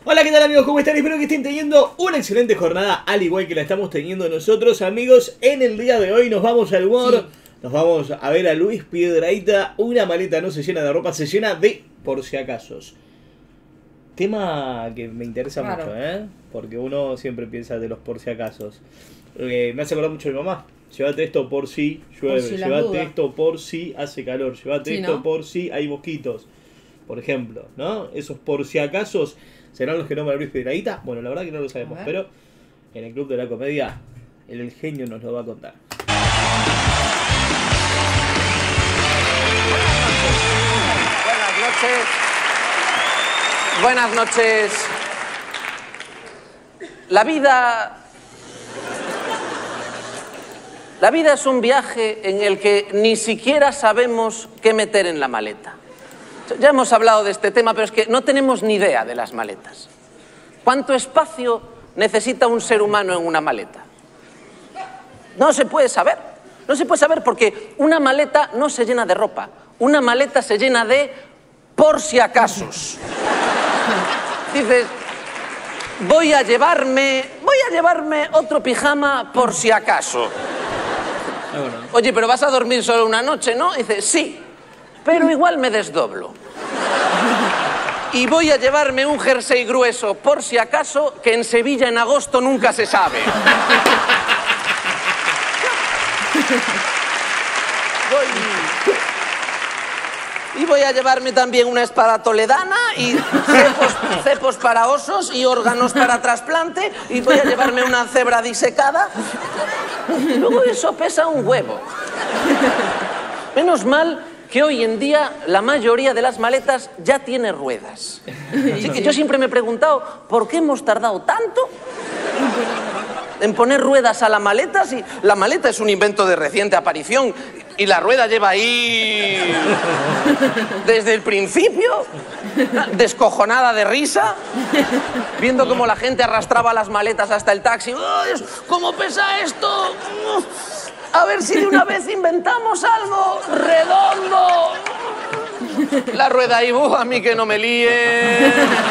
Hola, ¿qué tal amigos? ¿Cómo están? Espero que estén teniendo una excelente jornada, al igual que la estamos teniendo nosotros, amigos. En el día de hoy nos vamos al humor, nos vamos a ver a Luis Piedrahita. Una maleta no se llena de ropa, se llena de por si acasos. Tema que me interesa mucho, porque uno siempre piensa de los por si acasos. Me hace acordar mucho de mi mamá. Llévate esto por si llueve, llévate esto por si hace calor, llévate esto por si hay mosquitos, por ejemplo, ¿no? Esos por si acasos serán los que nombra Luis Piedrahita. Bueno, la verdad que no lo sabemos, pero en el Club de la Comedia el genio nos lo va a contar. Buenas noches. Buenas noches. La vida es un viaje en el que ni siquiera sabemos qué meter en la maleta. Ya hemos hablado de este tema, pero es que no tenemos ni idea de las maletas. ¿Cuánto espacio necesita un ser humano en una maleta? No se puede saber. No se puede saber porque una maleta no se llena de ropa. Una maleta se llena de por si acasos. Dices, voy a llevarme otro pijama por si acaso. Oye, pero vas a dormir solo una noche, ¿no? Dice, sí, pero igual me desdoblo. Y voy a llevarme un jersey grueso por si acaso, que en Sevilla en agosto nunca se sabe. Y voy a llevarme también una espada toledana y cepos para osos y órganos para trasplante, y voy a llevarme una cebra disecada. Y luego eso pesa un huevo. Menos mal que hoy en día la mayoría de las maletas ya tiene ruedas. Así que yo siempre me he preguntado por qué hemos tardado tanto en poner ruedas a la maleta si la maleta es un invento de reciente aparición y la rueda lleva ahí desde el principio, descojonada de risa, viendo cómo la gente arrastraba las maletas hasta el taxi. ¡Ay, cómo pesa esto! A ver si de una vez inventamos algo redondo. La rueda ahí, a mí que no me líe.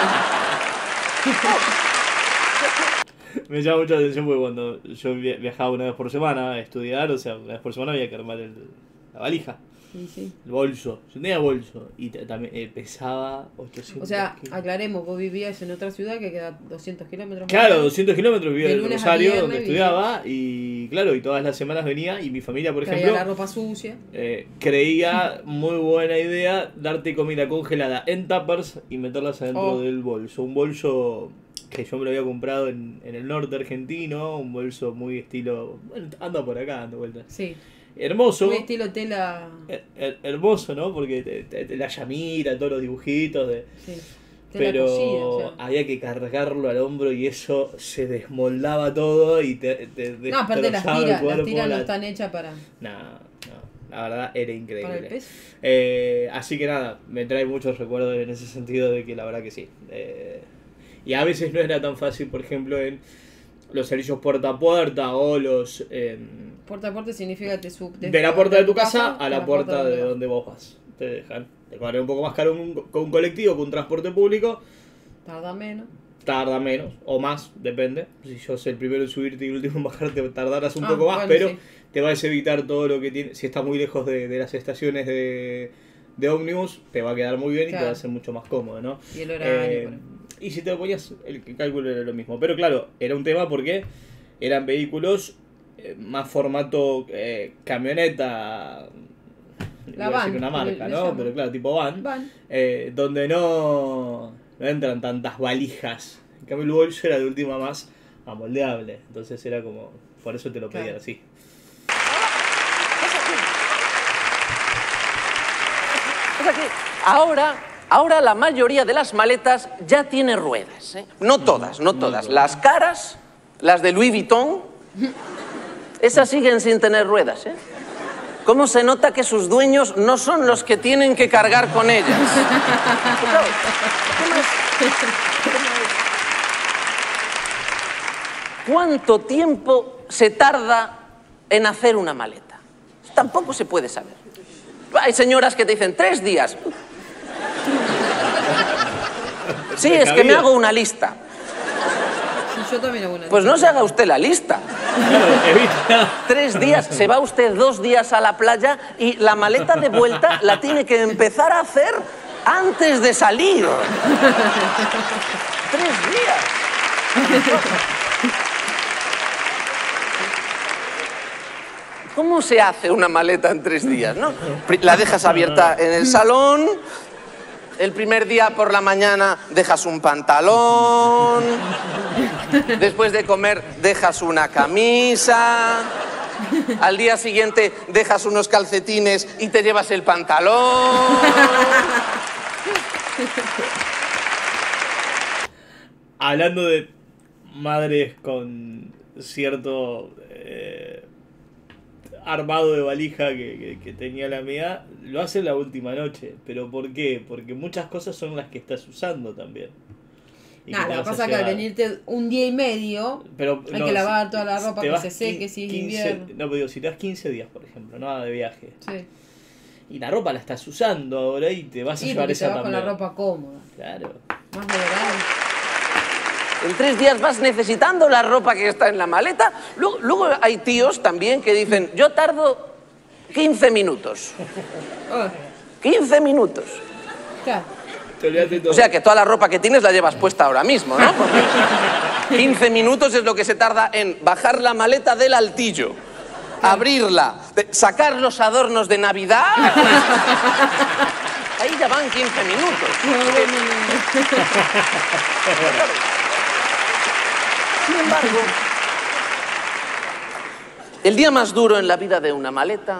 Me llama mucha atención porque cuando yo viajaba una vez por semana a estudiar, o sea, una vez por semana había que armar la valija, el bolso. Yo tenía bolso y también pesaba 800 O sea, kilos. Aclaremos, vos vivías en otra ciudad que queda 200 kilómetros. Claro, 200 kilómetros, vivía en Rosario, viernes, donde estudiaba, y claro, y todas las semanas venía, y mi familia, por ejemplo, la ropa sucia. Creía muy buena idea darte comida congelada en tuppers y meterlas adentro del bolso. Un bolso que yo me lo había comprado en el norte argentino, un bolso muy estilo, bueno, anda por acá, dando vueltas. Sí. Hermoso. Muy estilo tela. Hermoso, ¿no? Porque la llamita, todos los dibujitos. Sí. Pero cosida, o sea, había que cargarlo al hombro y eso se desmoldaba todo y te no, aparte las tiras no están hechas para... No, la verdad era increíble. Para el peso. Así que nada, me trae muchos recuerdos en ese sentido de que la verdad que sí. Y a veces no era tan fácil, por ejemplo, en los servicios puerta a puerta o los... puerta a puerta significa de la puerta de tu casa a la puerta de donde vos vas. Te dejan. Te cobran un poco más caro con un colectivo, con un transporte público. Tarda menos, o más, depende. Si yo soy el primero en subirte y el último en bajarte, tardarás un poco más, bueno, pero sí, te vas a evitar todo lo que tiene. Si estás muy lejos de las estaciones de ómnibus, te va a quedar muy bien, claro, y te va a ser mucho más cómodo, ¿no? Y el horario, y si te lo ponías, el cálculo era lo mismo. Pero claro, era un tema porque eran vehículos más formato camioneta, la van, decir una marca, ¿no? Pero claro, tipo van. Donde no entran tantas valijas. En cambio el bolso era de última más amoldeable. Entonces era como, por eso te lo pedían, claro, así. Ahora la mayoría de las maletas ya tiene ruedas, ¿eh? No todas. Las caras, las de Louis Vuitton, esas siguen sin tener ruedas, ¿eh? ¿Cómo se nota que sus dueños no son los que tienen que cargar con ellas? ¿Cuánto tiempo se tarda en hacer una maleta? Tampoco se puede saber. Hay señoras que te dicen 3 días. Sí, es que me hago una lista. Sí, yo también hago una lista. Pues no se haga usted la lista. Claro, evita. 3 días, se va usted 2 días a la playa y la maleta de vuelta la tiene que empezar a hacer antes de salir. 3 días. ¿Cómo se hace una maleta en 3 días, no? La dejas abierta en el salón. El primer día por la mañana dejas un pantalón. Después de comer dejas una camisa. Al día siguiente dejas unos calcetines y te llevas el pantalón. Hablando de madres con cierto armado de valija que tenía la mía, lo hace la última noche. ¿Pero por qué? Porque muchas cosas son las que estás usando también. Nada, lo que pasa es que al venirte un día y medio, pero, hay no, que lavar toda la ropa, que se seque, si es 15, invierno. No, pero digo, si te vas 15 días, por ejemplo, nada de viaje. Sí. Y la ropa la estás usando ahora y te vas a llevar esa también. Te vas con la ropa cómoda. Claro. Más moderada. En 3 días vas necesitando la ropa que está en la maleta. Luego hay tíos también que dicen, yo tardo 15 minutos. 15 minutos. Claro. O sea que toda la ropa que tienes la llevas puesta ahora mismo, ¿no? Porque 15 minutos es lo que se tarda en bajar la maleta del altillo, abrirla, sacar los adornos de Navidad. Ahí ya van 15 minutos. Sin embargo, el día más duro en la vida de una maleta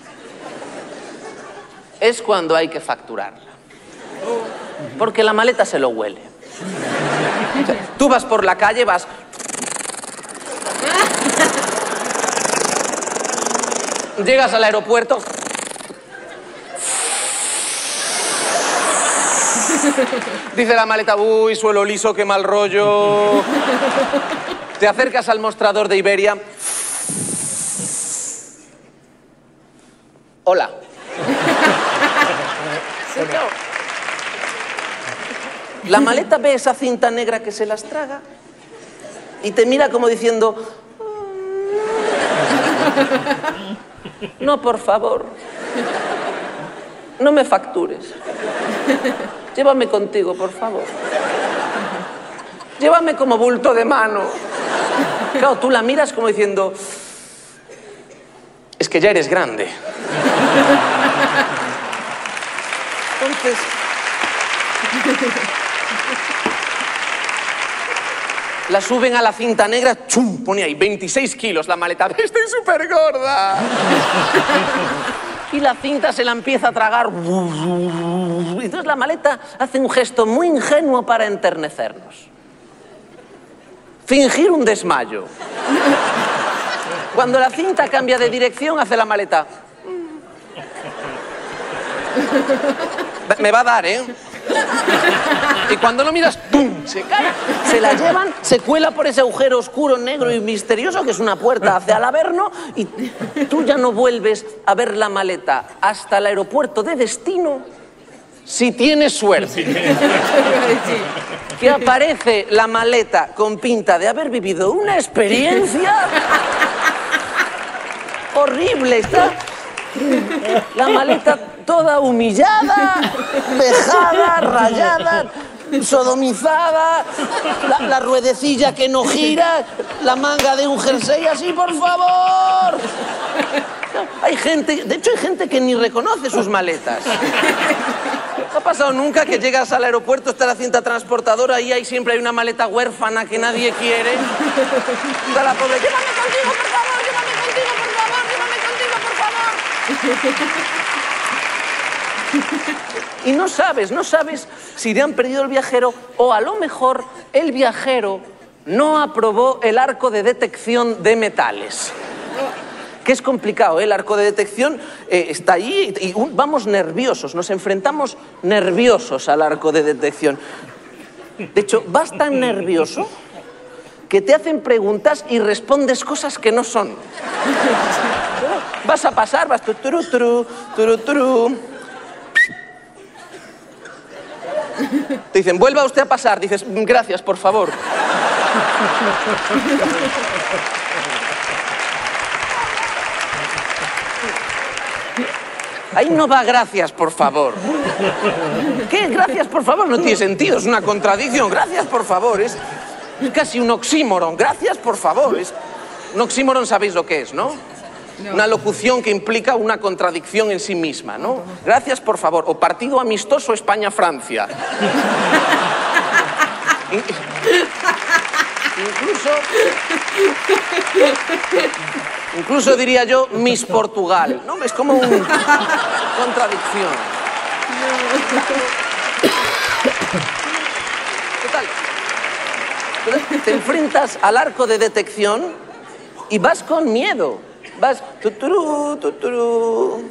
es cuando hay que facturarla. Porque la maleta se lo huele. O sea, tú vas por la calle, vas... Llegas al aeropuerto... Dice la maleta, uy, suelo liso, qué mal rollo. Te acercas al mostrador de Iberia. Hola. La maleta ve esa cinta negra que se las traga y te mira como diciendo... No, por favor. No me factures. Llévame contigo, por favor. Llévame como bulto de mano. Claro, tú la miras como diciendo... Es que ya eres grande. Entonces... La suben a la cinta negra, ¡chum! Pone ahí 26 kilos la maleta. ¡Estoy súper gorda! Y la cinta se la empieza a tragar. Entonces la maleta hace un gesto muy ingenuo para enternecernos. Fingir un desmayo. Cuando la cinta cambia de dirección, hace la maleta. Me va a dar, ¿eh? Y cuando lo miras, ¡pum!, se cae. Se la llevan, se cuela por ese agujero oscuro, negro y misterioso que es una puerta hacia el Averno y tú ya no vuelves a ver la maleta hasta el aeropuerto de destino si tienes suerte. Que aparece la maleta con pinta de haber vivido una experiencia horrible. Está la maleta toda humillada, vejada, rayada, sodomizada, la ruedecilla que no gira, la manga de un jersey así, por favor. Hay gente, de hecho hay gente que ni reconoce sus maletas. ¿No ha pasado nunca que llegas al aeropuerto, está la cinta transportadora y ahí siempre hay una maleta huérfana que nadie quiere? Está la pobre, llévame contigo, por favor, llévame contigo, por favor, llévame contigo, por favor. Y no sabes si te han perdido el viajero o a lo mejor el viajero no aprobó el arco de detección de metales. Que es complicado, ¿eh? El arco de detección está ahí y vamos nerviosos, nos enfrentamos nerviosos al arco de detección. De hecho, vas tan nervioso que te hacen preguntas y respondes cosas que no son. Vas a pasar, vas tu, turu, turu, turu, turu. Te dicen, vuelva usted a pasar. Dices, gracias, por favor. Ahí no va gracias, por favor. ¿Qué? Gracias, por favor. No tiene sentido, es una contradicción. Gracias, por favor. Es casi un oxímoron. Gracias, por favor. Un oxímoron sabéis lo que es, ¿no? No. Una locución que implica una contradicción en sí misma, ¿no? Gracias, por favor. O partido amistoso España-Francia. Incluso diría yo Miss Portugal, ¿no? Es como una contradicción. ¿Qué tal? Te enfrentas al arco de detección y vas con miedo. Vas... Tuturú, tuturú.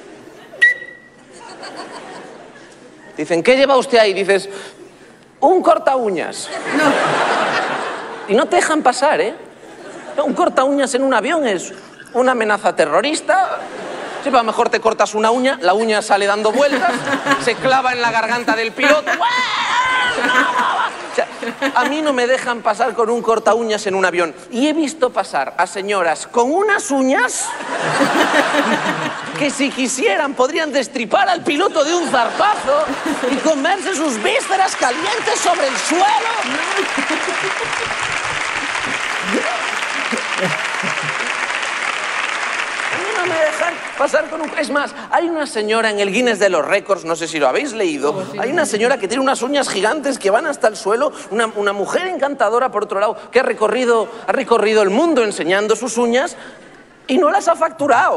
Dicen, ¿qué lleva usted ahí? Dices, un corta uñas. No. Y no te dejan pasar, ¿eh? Un corta uñas en un avión es una amenaza terrorista. Sí, pero a lo mejor te cortas una uña, la uña sale dando vueltas, se clava en la garganta del piloto. O sea, a mí no me dejan pasar con un corta uñas en un avión. Y he visto pasar a señoras con unas uñas que si quisieran podrían destripar al piloto de un zarpazo y comerse sus vísceras calientes sobre el suelo. A mí no me dejan pasar con un... Es más, hay una señora en el Guinness de los Récords, no sé si lo habéis leído, hay una señora que tiene unas uñas gigantes que van hasta el suelo, una mujer encantadora, por otro lado, que ha recorrido el mundo enseñando sus uñas y no las ha facturado.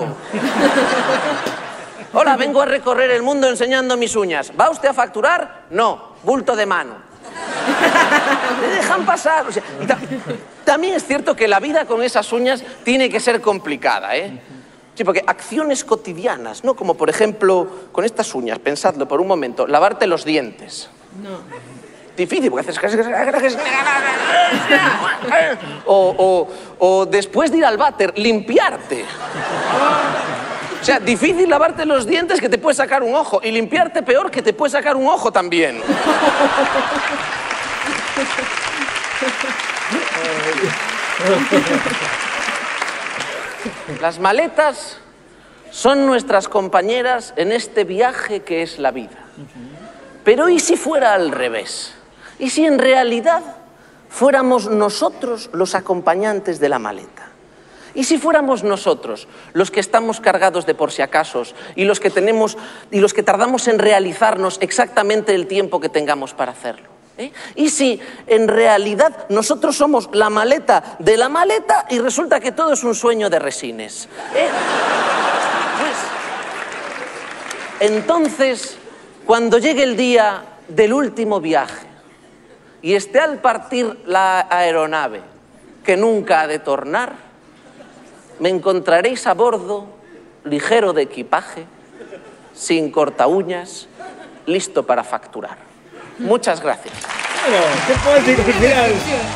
Hola, vengo a recorrer el mundo enseñando mis uñas. ¿Va usted a facturar? No, bulto de mano. Le dejan pasar. O sea, también es cierto que la vida con esas uñas tiene que ser complicada, ¿eh? Sí, porque acciones cotidianas, ¿no? Como por ejemplo, con estas uñas, pensadlo por un momento, lavarte los dientes. No. Difícil, porque haces... O después de ir al váter, limpiarte. O sea, difícil lavarte los dientes que te puede sacar un ojo. Y limpiarte peor que te puede sacar un ojo también. Las maletas son nuestras compañeras en este viaje que es la vida. Pero ¿y si fuera al revés? ¿Y si en realidad fuéramos nosotros los acompañantes de la maleta? ¿Y si fuéramos nosotros los que estamos cargados de por si acasos y los que tardamos en realizarnos exactamente el tiempo que tengamos para hacerlo? ¿Y si en realidad nosotros somos la maleta de la maleta y resulta que todo es un sueño de resines? Pues, entonces, cuando llegue el día del último viaje y esté al partir la aeronave que nunca ha de tornar, me encontraréis a bordo, ligero de equipaje, sin corta uñas, listo para facturar. Muchas gracias. Bueno, qué poético final.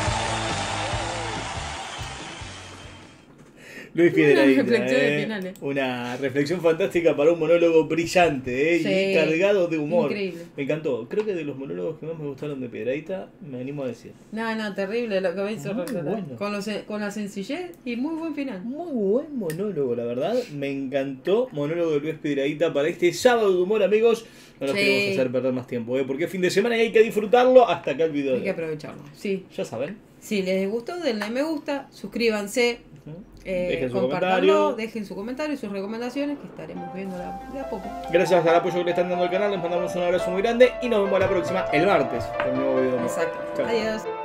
Luis Piedrahita, una reflexión fantástica para un monólogo brillante, sí, y cargado de humor. Increíble. Me encantó. Creo que de los monólogos que más me gustaron de Piedrahita, me animo a decir. No, terrible lo que me hizo bueno. Con la sencillez y muy buen final. Muy buen monólogo, la verdad. Me encantó. Monólogo de Luis Piedrahita para este sábado de humor, amigos. No nos queremos hacer perder más tiempo, porque es fin de semana y hay que disfrutarlo. Hasta acá el video. Hay que aprovecharlo, sí. Ya saben. Si les gustó, denle me gusta, suscríbanse. Dejen su compartanlo, dejen su comentario y sus recomendaciones que estaremos viendo de a poco. Gracias al apoyo que le están dando al canal, les mandamos un abrazo muy grande y nos vemos la próxima, el martes, con un nuevo video. Exacto. Chau. Adiós.